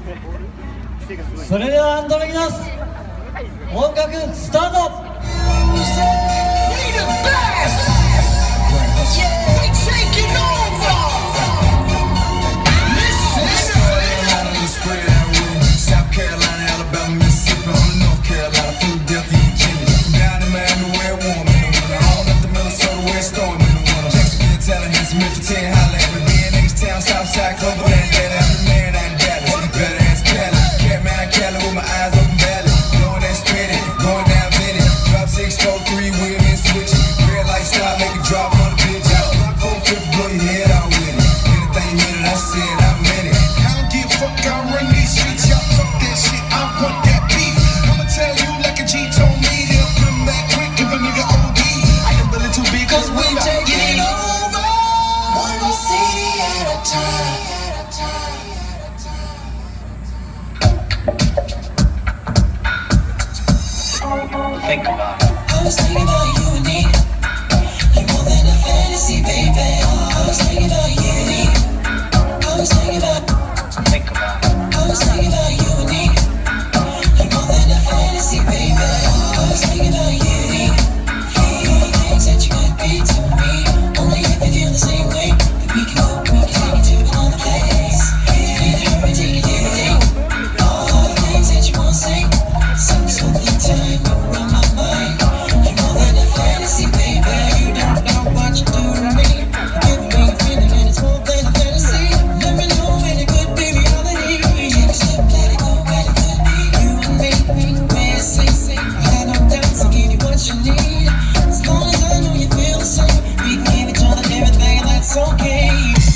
それではアンドロギノス音楽スタート。 Think about it. I was thinking about you and me. You're more than a fantasy, baby. I was thinking about you and me. I was thinking about. Think about it. I was thinking about you and me. You're more than a fantasy, baby. I was thinking about you and me. All the things that you could be to me. Only if you feel the same way. That we can go, we can take it to another place. Take it home and take it every day. All the things that you wanna say. Something time around my mind. You're more than a fantasy, baby. You don't know what you do to me. Give me a feeling and it's more than a fantasy. Let me know when it could be reality. Take a step, let it go, where it could be. You and me, we're safe. I had no doubts, I'll give you what you need. As long as I know you feel the same, we can give each other everything, and that's okay.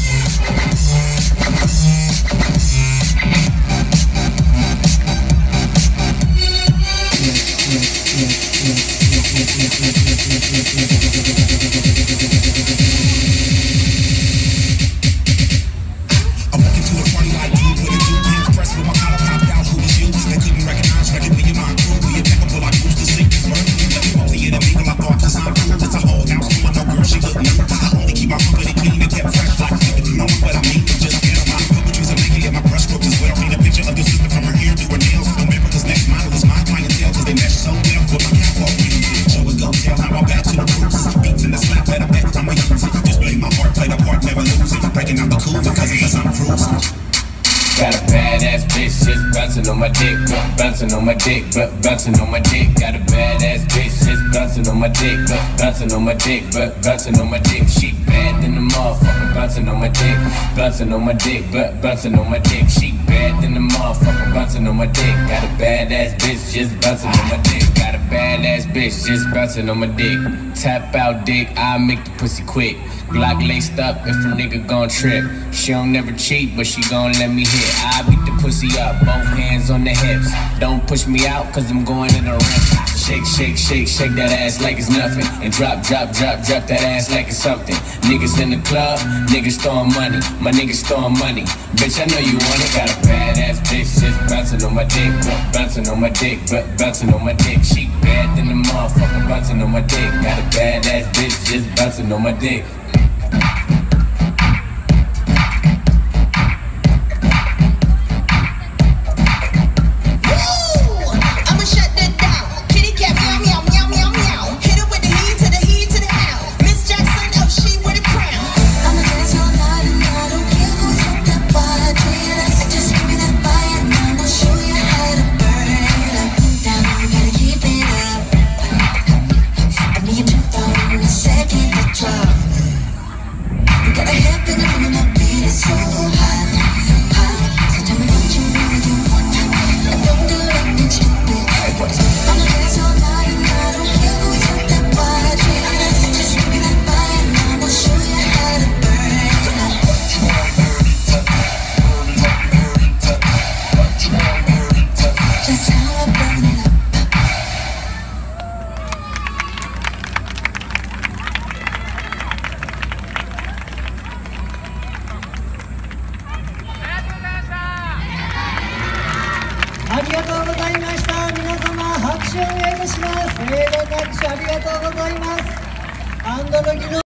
Got a badass bitch just bouncing on my dick, bouncing on my dick, bouncing on my dick. Got a badass bitch just bouncing on my dick, bouncing on my dick, bouncing on my dick. She bad than the motherfucker, bouncing on my dick, bouncing on my dick, bouncing on my dick. She bad than the motherfucker, bouncing on my dick. Got a badass bitch just bouncing on my dick. Got a badass bitch just bouncing on my dick. Tap out dick, I make the pussy quick. Glock laced up if a nigga gon' trip. She don't never cheat, but she gon' let me hit. I beat the pussy up, both hands on the hips. Don't push me out, cause I'm going in the rim. Shake, shake, shake, shake that ass like it's nothing. And drop, drop, drop, drop that ass like it's something. Niggas in the club, niggas throwing money. My niggas throwing money. Bitch, I know you want it. Got a badass bitch just bouncing on my dick, bouncing on my dick, bouncing on my dick. She bad than the motherfucker, bouncing on my dick. Got a badass bitch just bouncing on my dick. ありがとうございました。皆様拍手をお願いいたします。拍手ありがとうございます。アンドロギノ